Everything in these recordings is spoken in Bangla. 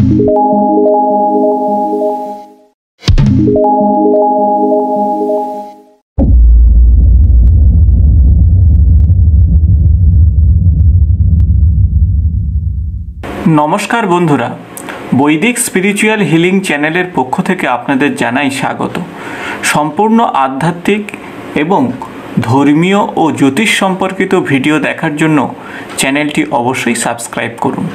নমস্কার বন্ধুরা, বৈদিক স্পিরিচুয়াল হিলিং চ্যানেলের পক্ষ থেকে আপনাদের জানাই স্বাগত। সম্পূর্ণ আধ্যাত্মিক এবং ধর্মীয় ও জ্যোতিষ সম্পর্কিত ভিডিও দেখার জন্য চ্যানেলটি অবশ্যই সাবস্ক্রাইব করুন।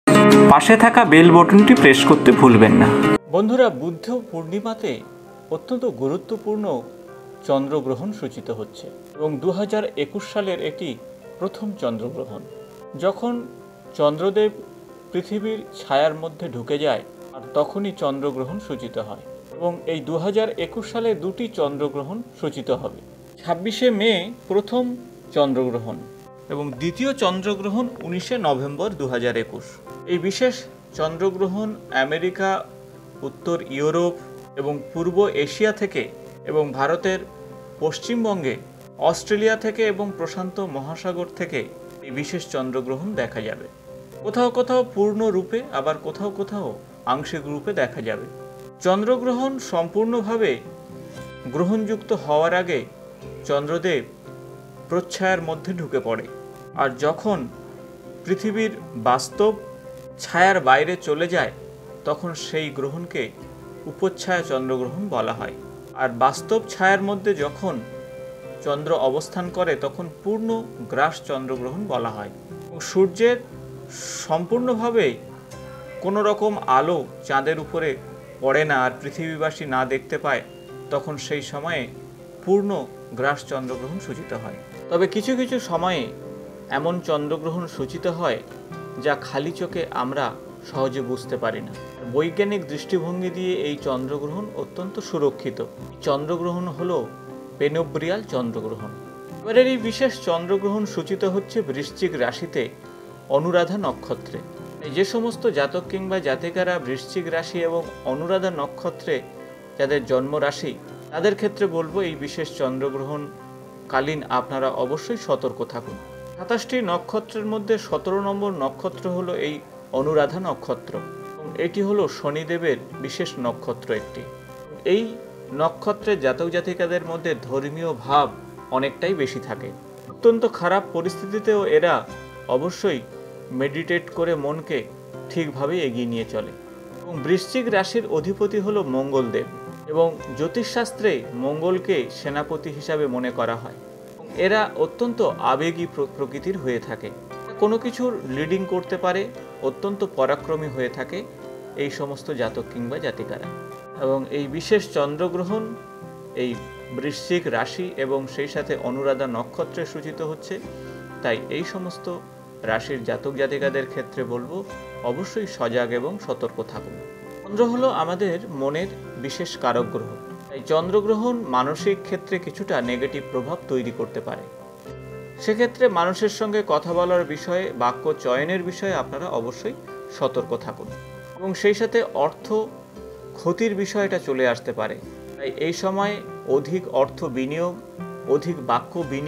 পাশে থাকা বেল বাটনটি প্রেস করতে ভুলবেন না। বন্ধুরা, বুদ্ধ পূর্ণিমাতে অত্যন্ত গুরুত্বপূর্ণ চন্দ্রগ্রহণ সূচিত হচ্ছে এবং 2021 সালের এটি প্রথম চন্দ্রগ্রহণ। যখন চন্দ্রদেব পৃথিবীর ছায়ার মধ্যে ঢুকে যায় আর তখনই চন্দ্রগ্রহণ সূচিত হয় এবং এই 2021 সালে দুটি চন্দ্রগ্রহণ সূচিত হবে। 26শে মে প্রথম চন্দ্রগ্রহণ এবং দ্বিতীয় চন্দ্রগ্রহণ 19শে নভেম্বর 2021। এই বিশেষ চন্দ্রগ্রহণ আমেরিকা, উত্তর ইউরোপ এবং পূর্ব এশিয়া থেকে এবং ভারতের পশ্চিমবঙ্গে, অস্ট্রেলিয়া থেকে এবং প্রশান্ত মহাসাগর থেকে এই বিশেষ চন্দ্রগ্রহণ দেখা যাবে। কোথাও কোথাও পূর্ণ রূপে, আবার কোথাও কোথাও আংশিক রূপে দেখা যাবে। চন্দ্রগ্রহণ সম্পূর্ণভাবে গ্রহণযুক্ত হওয়ার আগে চন্দ্রদেব প্রচ্ছায়ার মধ্যে ঢুকে পড়ে, আর যখন পৃথিবীর বাস্তব ছায়ার বাইরে চলে যায় তখন সেই গ্রহণকে উপচ্ছায়া চন্দ্রগ্রহণ বলা হয়। আর বাস্তব ছায়ার মধ্যে যখন চন্দ্র অবস্থান করে তখন পূর্ণ গ্রাস চন্দ্রগ্রহণ বলা হয়। সূর্যের সম্পূর্ণভাবে কোনো রকম আলো চাঁদের উপরে পড়ে না আর পৃথিবীবাসী না দেখতে পায়, তখন সেই সময়ে পূর্ণ গ্রাস চন্দ্রগ্রহণ সূচিত হয়। তবে কিছু কিছু সময়ে এমন চন্দ্রগ্রহণ সূচিত হয় যা খালি চোখে আমরা সহজে বুঝতে পারি না। বৈজ্ঞানিক দৃষ্টিভঙ্গি দিয়ে এই চন্দ্রগ্রহণ অত্যন্ত সুরক্ষিত। চন্দ্রগ্রহণ হলো পেনোব্রিয়াল চন্দ্রগ্রহণ। এবারের এই বিশেষ চন্দ্রগ্রহণ সূচিত হচ্ছে বৃশ্চিক রাশিতে অনুরাধা নক্ষত্রে। যে সমস্ত জাতক কিংবা জাতিকারা বৃশ্চিক রাশি এবং অনুরাধা নক্ষত্রে যাদের জন্ম রাশি, তাদের ক্ষেত্রে বলবো এই বিশেষ চন্দ্রগ্রহণ কালীন আপনারা অবশ্যই সতর্ক থাকুন। 27টি নক্ষত্রের মধ্যে 17 নম্বর নক্ষত্র হলো এই অনুরাধা নক্ষত্র এবং এটি হলো শনিদেবের বিশেষ নক্ষত্র একটি। এই নক্ষত্রের জাতক জাতিকাদের মধ্যে ধর্মীয় ভাব অনেকটাই বেশি থাকে। অত্যন্ত খারাপ পরিস্থিতিতেও এরা অবশ্যই মেডিটেট করে মনকে ঠিকভাবে এগিয়ে নিয়ে চলে। এবং বৃশ্চিক রাশির অধিপতি হলো মঙ্গলদেব এবং জ্যোতিষশাস্ত্রে মঙ্গলকে সেনাপতি হিসাবে মনে করা হয়। এরা অত্যন্ত আবেগী প্রকৃতির হয়ে থাকে, কোনো কিছুর লিডিং করতে পারে, অত্যন্ত পরাক্রমী হয়ে থাকে এই সমস্ত জাতক কিংবা জাতিকারা। এবং এই বিশেষ চন্দ্রগ্রহণ এই বৃশ্চিক রাশি এবং সেই সাথে অনুরাধা নক্ষত্রে সূচিত হচ্ছে, তাই এই সমস্ত রাশির জাতক জাতিকাদের ক্ষেত্রে বলবো অবশ্যই সজাগ এবং সতর্ক থাকুন। চন্দ্র হলো আমাদের মনের বিশেষ কারক গ্রহ, তাই চন্দ্রগ্রহণ মানসিক ক্ষেত্রে কিছুটা নেগেটিভ প্রভাব তৈরি করতে পারে। সেক্ষেত্রে মানুষের সঙ্গে কথা বলার বিষয়ে, বাক্য চয়নের বিষয়ে আপনারা অবশ্যই সতর্ক থাকুন এবং সেই সাথে অর্থ ক্ষতির বিষয়টা চলে আসতে পারে। তাই এই সময় অধিক অর্থ বিনিয়োগ, অধিক বাক্য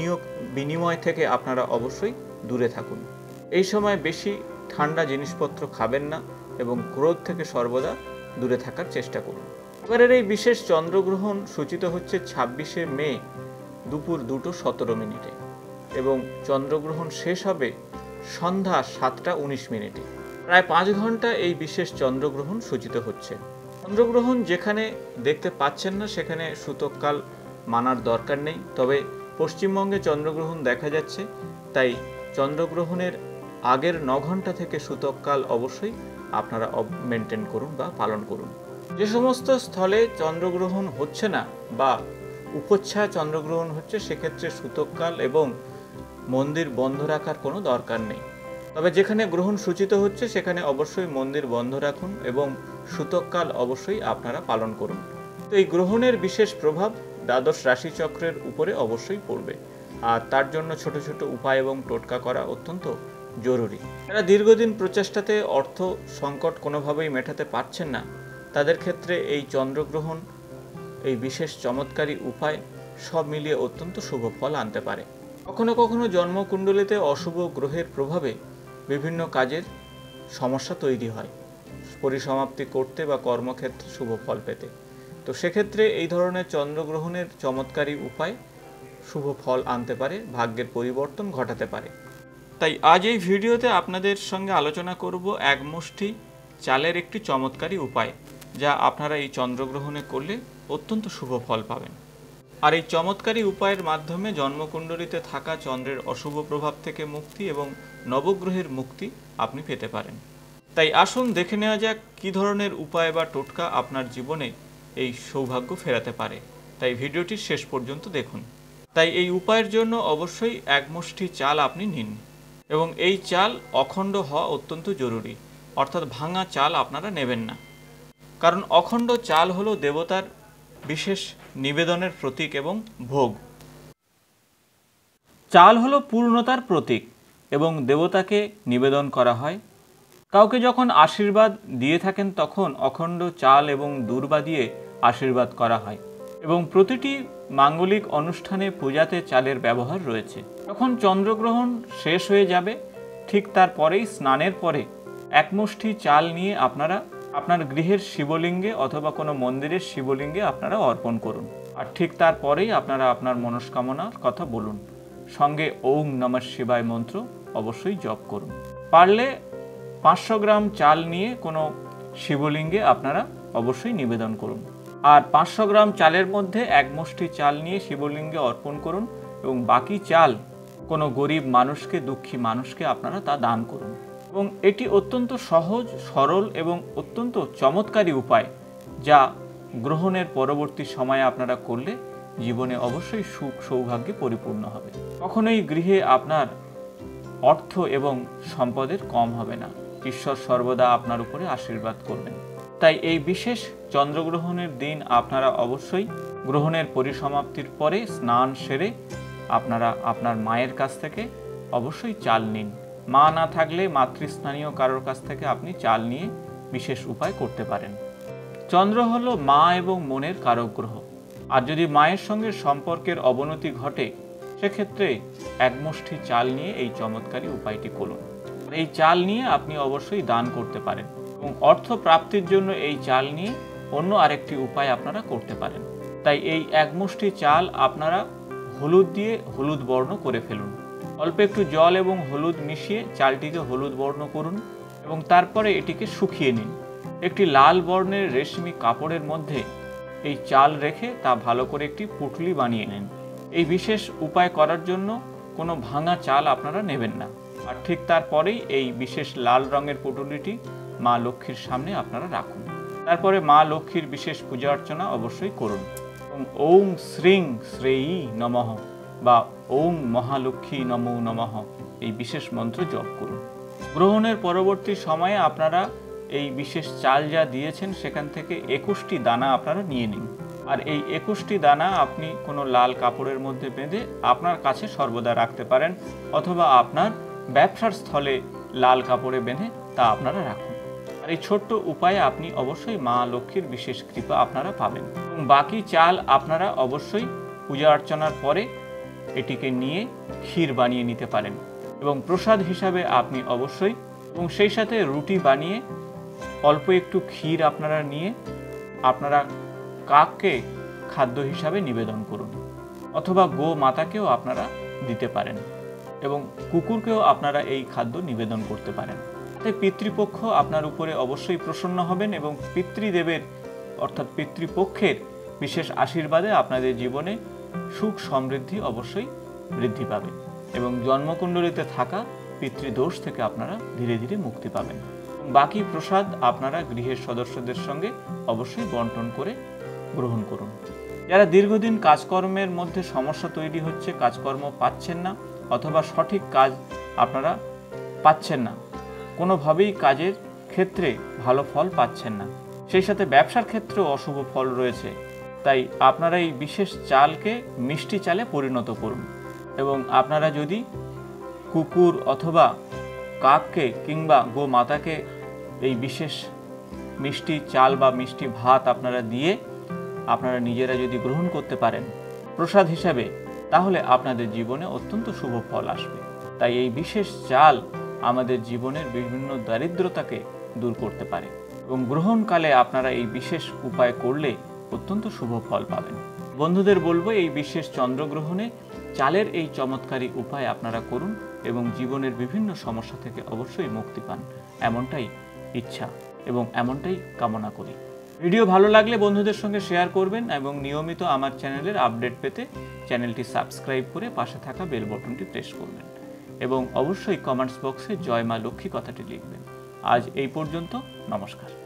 বিনিময় থেকে আপনারা অবশ্যই দূরে থাকুন। এই সময় বেশি ঠান্ডা জিনিসপত্র খাবেন না এবং ক্রোধ থেকে সর্বদা দূরে থাকার চেষ্টা করুন। এবারের এই বিশেষ চন্দ্রগ্রহণ সূচিত হচ্ছে 26শে মে দুপুর 2:17 এবং চন্দ্রগ্রহণ শেষ হবে সন্ধ্যা 7:19। প্রায় 5 ঘন্টা এই বিশেষ চন্দ্রগ্রহণ সূচিত হচ্ছে। চন্দ্রগ্রহণ যেখানে দেখতে পাচ্ছেন না সেখানে সূতককাল মানার দরকার নেই, তবে পশ্চিমবঙ্গে চন্দ্রগ্রহণ দেখা যাচ্ছে, তাই চন্দ্রগ্রহণের আগের 9 ঘন্টা থেকে সূতককাল অবশ্যই আপনারা মেনটেন করুন বা পালন করুন। যে সমস্ত স্থলে চন্দ্রগ্রহণ হচ্ছে না বা উপচ্ছায়া চন্দ্রগ্রহণ হচ্ছে সেক্ষেত্রে সূতককাল এবং মন্দির বন্ধ রাখার কোনো দরকার নেই। তবে যেখানে গ্রহণ সূচিত হচ্ছে সেখানে অবশ্যই মন্দির বন্ধ রাখুন এবং সূতককাল অবশ্যই আপনারা পালন করুন। তো এই গ্রহণের বিশেষ প্রভাব দ্বাদশ রাশিচক্রের উপরে অবশ্যই পড়বে, আর তার জন্য ছোট ছোট উপায় এবং টোটকা করা অত্যন্ত জরুরি। যারা দীর্ঘদিন প্রচেষ্টাতে অর্থ সংকট কোনোভাবেই মেটাতে পারছেন না, তাদের ক্ষেত্রে এই চন্দ্রগ্রহণ, এই বিশেষ চমৎকারী উপায় সব মিলিয়ে অত্যন্ত শুভ ফল আনতে পারে। কখনো কখনো জন্মকুণ্ডলিতে অশুভ গ্রহের প্রভাবে বিভিন্ন কাজের সমস্যা তৈরি হয়। পরিসমাপ্তি করতে বা কর্মক্ষেত্রে শুভ ফল পেতে। তো সেক্ষেত্রে এই ধরনের চন্দ্রগ্রহণের চমৎকারী উপায় শুভ ফল আনতে পারে, ভাগ্যের পরিবর্তন ঘটাতে পারে। তাই আজ এই ভিডিওতে আপনাদের সঙ্গে আলোচনা করব এক মুষ্টি চালের একটি চমৎকারী উপায়, যা আপনারা এই চন্দ্রগ্রহণে করলে অত্যন্ত শুভ ফল পাবেন। আর এই চমৎকারী উপায়ের মাধ্যমে জন্মকুণ্ডলিতে থাকা চন্দ্রের অশুভ প্রভাব থেকে মুক্তি এবং নবগ্রহের মুক্তি আপনি পেতে পারেন। তাই আসুন দেখে নেওয়া যাক কী ধরনের উপায় বা টোটকা আপনার জীবনে এই সৌভাগ্য ফেরাতে পারে। তাই ভিডিওটি শেষ পর্যন্ত দেখুন। তাই এই উপায়ের জন্য অবশ্যই এক মুষ্টি চাল আপনি নিন এবং এই চাল অখণ্ড হওয়া অত্যন্ত জরুরি, অর্থাৎ ভাঙা চাল আপনারা নেবেন না। কারণ অখণ্ড চাল হলো দেবতার বিশেষ নিবেদনের প্রতীক এবং ভোগ। চাল হলো পূর্ণতার প্রতীক এবং দেবতাকে নিবেদন করা হয়। কাউকে যখন আশীর্বাদ দিয়ে থাকেন তখন অখণ্ড চাল এবং দূর্বা দিয়ে আশীর্বাদ করা হয় এবং প্রতিটি মাঙ্গলিক অনুষ্ঠানে পূজাতে চালের ব্যবহার রয়েছে। যখন চন্দ্রগ্রহণ শেষ হয়ে যাবে ঠিক তারপরেই স্নানের পরে এক মুষ্টি চাল নিয়ে আপনারা আপনার গৃহের শিবলিঙ্গে অথবা কোনো মন্দিরের শিবলিঙ্গে আপনারা অর্পণ করুন। আর ঠিক তারপরেই আপনারা আপনার মনস্কামনার কথা বলুন। সঙ্গে ওম নমঃ শিবায় মন্ত্র অবশ্যই জপ করুন। পারলে 500 গ্রাম চাল নিয়ে কোনো শিবলিঙ্গে আপনারা অবশ্যই নিবেদন করুন। আর 500 গ্রাম চালের মধ্যে এক মুষ্টি চাল নিয়ে শিবলিঙ্গে অর্পণ করুন এবং বাকি চাল কোনো গরিব মানুষকে, দুঃখী মানুষকে আপনারা তা দান করুন। এবং এটি অত্যন্ত সহজ, সরল এবং অত্যন্ত চমৎকারী উপায়, যা গ্রহণের পরবর্তী সময়ে আপনারা করলে জীবনে অবশ্যই সুখ সৌভাগ্যে পরিপূর্ণ হবে। কখনোই গৃহে আপনার অর্থ এবং সম্পদের কম হবে না। ঈশ্বর সর্বদা আপনার উপরে আশীর্বাদ করবেন। তাই এই বিশেষ চন্দ্রগ্রহণের দিন আপনারা অবশ্যই গ্রহণের পরিসমাপ্তির পরে স্নান সেরে আপনারা আপনার মায়ের কাছ থেকে অবশ্যই চাল নিন। মা না থাকলে মাতৃস্থানীয় কারোর কাছ থেকে আপনি চাল নিয়ে বিশেষ উপায় করতে পারেন। চন্দ্র হলো মা এবং মনের কারক গ্রহ। আর যদি মায়ের সঙ্গে সম্পর্কের অবনতি ঘটে সেক্ষেত্রে এক মুষ্টি চাল নিয়ে এই চমৎকারী উপায়টি করুন। এই চাল নিয়ে আপনি অবশ্যই দান করতে পারেন এবং অর্থ প্রাপ্তির জন্য এই চাল নিয়ে অন্য আরেকটি উপায় আপনারা করতে পারেন। তাই এই এক মুষ্টি চাল আপনারা হলুদ দিয়ে হলুদ বর্ণ করে ফেলুন। অল্প একটু জল এবং হলুদ মিশিয়ে চালটিকে হলুদ বর্ণ করুন এবং তারপরে এটিকে শুকিয়ে নিন। একটি লাল বর্ণের রেশমি কাপড়ের মধ্যে এই চাল রেখে তা ভালো করে একটি পুঁটলি বানিয়ে নিন। এই বিশেষ উপায় করার জন্য কোনো ভাঙা চাল আপনারা নেবেন না। আর ঠিক তারপরেই এই বিশেষ লাল রঙের পুঁটুলিটি মা লক্ষ্মীর সামনে আপনারা রাখুন। তারপরে মা লক্ষ্মীর বিশেষ পূজা অর্চনা অবশ্যই করুন। ওম শ্রীং শ্রেয়ী নমঃ বা ওম মহালক্ষ্মী নমো নমঃ এই বিশেষ মন্ত্র জপ করুন। গ্রহণের পরবর্তী সময়ে আপনারা এই বিশেষ চাল যা দিয়েছেন সেখান থেকে 21টি দানা আপনারা নিয়ে নিন। আর এই 21টি দানা আপনি কোনো লাল কাপড়ের মধ্যে বেঁধে আপনার কাছে সর্বদা রাখতে পারেন, অথবা আপনার ব্যবসার স্থলে লাল কাপড়ে বেঁধে তা আপনারা রাখুন। আর এই ছোট্ট উপায়ে আপনি অবশ্যই মা লক্ষ্মীর বিশেষ কৃপা আপনারা পাবেন। এবং বাকি চাল আপনারা অবশ্যই পূজা অর্চনার পরে এটিকে নিয়ে ক্ষীর বানিয়ে নিতে পারেন এবং প্রসাদ হিসাবে আপনি অবশ্যই, এবং সেই সাথে রুটি বানিয়ে অল্প একটু ক্ষীর আপনারা নিয়ে আপনারা কাককে খাদ্য হিসাবে নিবেদন করুন, অথবা গো মাতাকেও আপনারা দিতে পারেন এবং কুকুরকেও আপনারা এই খাদ্য নিবেদন করতে পারেন। তাই পিতৃপক্ষ আপনার উপরে অবশ্যই প্রসন্ন হবেন এবং পিতৃদেবের অর্থাৎ পিতৃপক্ষের বিশেষ আশীর্বাদে আপনাদের জীবনে সুখ সমৃদ্ধি অবশ্যই বৃদ্ধি পাবে এবং জন্মকুণ্ডলিতে থাকা পিতৃদোষ থেকে আপনারা ধীরে ধীরে মুক্তি পাবেন। বাকি প্রসাদ আপনারা গৃহের সদস্যদের সঙ্গে অবশ্যই বন্টন করে গ্রহণ করুন। যারা দীর্ঘদিন কাজকর্মের মধ্যে সমস্যা তৈরি হচ্ছে, কাজকর্ম পাচ্ছেন না অথবা সঠিক কাজ আপনারা পাচ্ছেন না, কোনোভাবেই কাজের ক্ষেত্রে ভালো ফল পাচ্ছেন না, সেই সাথে ব্যবসার ক্ষেত্রেও অশুভ ফল রয়েছে, তাই আপনারা এই বিশেষ চালকে মিষ্টি চালে পরিণত করুন এবং আপনারা যদি কুকুর অথবা কাককে কিংবা গো মাতাকে এই বিশেষ মিষ্টি চাল বা মিষ্টি ভাত আপনারা দিয়ে আপনারা নিজেরা যদি গ্রহণ করতে পারেন প্রসাদ হিসাবে, তাহলে আপনাদের জীবনে অত্যন্ত শুভ ফল আসবে। তাই এই বিশেষ চাল আমাদের জীবনের বিভিন্ন দারিদ্রতাকে দূর করতে পারে। এবং গ্রহণকালে আপনারা এই বিশেষ উপায় করলে অত্যন্ত শুভ ফল পাবেন। বন্ধুদের বলবো, এই বিশেষ চন্দ্রগ্রহণে চালের এই চমৎকারী উপায় আপনারা করুন এবং জীবনের বিভিন্ন সমস্যা থেকে অবশ্যই মুক্তি পান, এমনটাই ইচ্ছা এবং এমনটাই কামনা করি। ভিডিও ভালো লাগলে বন্ধুদের সঙ্গে শেয়ার করবেন এবং নিয়মিত আমার চ্যানেলের আপডেট পেতে চ্যানেলটি সাবস্ক্রাইব করে পাশে থাকা বেল বটনটি প্রেস করবেন এবং অবশ্যই কমেন্টস বক্সে জয় মা লক্ষ্মী কথাটি লিখবেন। আজ এই পর্যন্ত, নমস্কার।